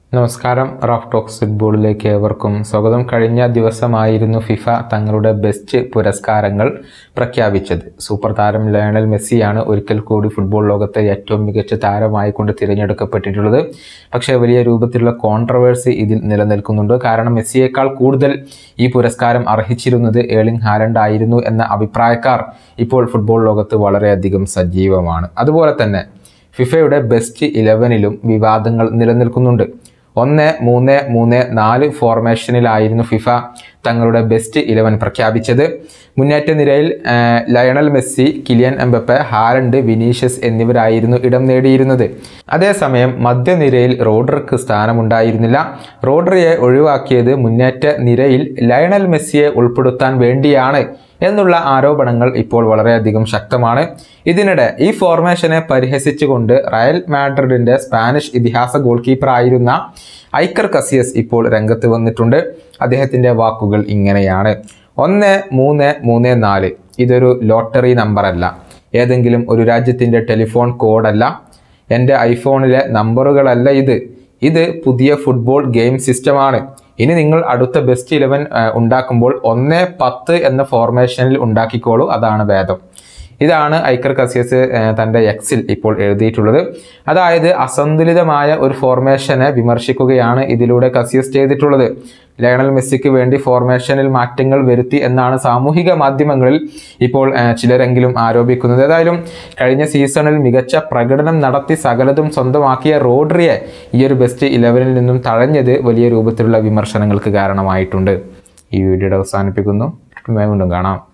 നമസ്കാരം. Raf talks ഫുട്ബോളിലേക്ക് ഏവർക്കും സ്വാഗതം. കഴിഞ്ഞ ദിവസമായിരുന്നു ഫിഫ തങ്ങളുടെ ബെസ്റ്റ് പുരസ്കാരങ്ങൾ പ്രഖ്യാപിച്ചത്. സൂപ്പർ താരം ലയണൽ മെസ്സിയാണ് ഒരിക്കൽ കൂടി ഫുട്ബോൾ ലോകത്തെ ഏറ്റവും മികച്ച താരമായിക്കൊണ്ട് തിരഞ്ഞെടുക്കപ്പെട്ടിട്ടുള്ളത്. പക്ഷേ വലിയ രൂപത്തിലുള്ള കോൺട്രവേഴ്സി ഇതിൽ നിലനിൽക്കുന്നുണ്ട്. കാരണം മെസ്സിയേക്കാൾ കൂടുതൽ ഈ പുരസ്കാരം അർഹിച്ചിരുന്നത് ഏർലിംഗ് ഹാലൻഡ് ആയിരുന്നു എന്ന അഭിപ്രായക്കാർ ഇപ്പോൾ ഫുട്ബോൾ ലോകത്ത് വളരെയധികം സജീവമാണ്. അതുപോലെ തന്നെ ഫിഫയുടെ ബെസ്റ്റ് 11ലും വിവാദങ്ങൾ നിലനിൽക്കുന്നുണ്ട്. 1-3-3-4 ഫോർമേഷനിലായിരുന്നു ഫിഫ തങ്ങളുടെ ബെസ്റ്റ് 11 പ്രഖ്യാപിച്ചത്. മുന്നേറ്റ നിരയിൽ Lionel Messi, Kylian Mbappe, Haaland, Vinicius എന്നിവരായിരുന്നു ഇടം നേടിയിരുന്നത്. അതേസമയം മധ്യനിരയിൽ റോഡ്രിക്ക് സ്ഥാനമുണ്ടായിരുന്നില്ല. റോഡ്രിയെ ഒഴിവാക്കിയത് മുന്നേറ്റ നിരയിൽ ലയണൽ മെസ്സിയെ ഉൾപ്പെടുത്താൻ വേണ്ടിയാണ് എന്നുള്ള ആരോപണങ്ങൾ ഇപ്പോൾ വളരെയധികം ശക്തമാണ്. ഇതിനിടെ ഈ ഫോർമേഷനെ പരിഹസിച്ചുകൊണ്ട് റയൽ മാഡ്രിഡിന്റെ സ്പാനിഷ് ഇതിഹാസ ഗോൾ കീപ്പർ ആയിരുന്ന ഐക്കർ കസിയസ് ഇപ്പോൾ രംഗത്ത് വന്നിട്ടുണ്ട്. അദ്ദേഹത്തിന്റെ വാക്കുകൾ ഇങ്ങനെയാണ്: 1-3-3-4 ഇതൊരു ലോട്ടറി നമ്പറല്ല, ഏതെങ്കിലും ഒരു രാജ്യത്തിന്റെ ടെലിഫോൺ കോഡല്ല, എൻ്റെ ഐഫോണിലെ നമ്പറുകളല്ല. ഇത് പുതിയ ഫുട്ബോൾ ഗെയിം സിസ്റ്റമാണ്. ഇനി നിങ്ങൾ അടുത്ത ബെസ്റ്റ് 11 ഉണ്ടാക്കുമ്പോൾ 1-10 എന്ന ഫോർമേഷനിൽ ഉണ്ടാക്കിക്കോളൂ, അതാണ് ഭേദം. ഇതാണ് ഐക്കർ കസിയസ് തൻ്റെ എക്സിൽ ഇപ്പോൾ എഴുതിയിട്ടുള്ളത്. അതായത് അസന്തുലിതമായ ഒരു ഫോർമേഷനെ വിമർശിക്കുകയാണ് ഇതിലൂടെ കസിയസ് ചെയ്തിട്ടുള്ളത്. ലയണൽ മെസ്സിക്ക് വേണ്ടി ഫോർമേഷനിൽ മാറ്റങ്ങൾ വരുത്തി എന്നാണ് സാമൂഹിക മാധ്യമങ്ങളിൽ ഇപ്പോൾ ചിലരെങ്കിലും ആരോപിക്കുന്നത്. ഏതായാലും കഴിഞ്ഞ സീസണിൽ മികച്ച പ്രകടനം നടത്തി സകലതും സ്വന്തമാക്കിയ റോഡ്രിയെ ഈ ഒരു ബെസ്റ്റ് 11ൽ നിന്നും തഴഞ്ഞത് വലിയ രൂപത്തിലുള്ള വിമർശനങ്ങൾക്ക് കാരണമായിട്ടുണ്ട്. ഈ വീഡിയോയുടെ അവസാനിപ്പിക്കുന്നു. വീണ്ടും കാണാം.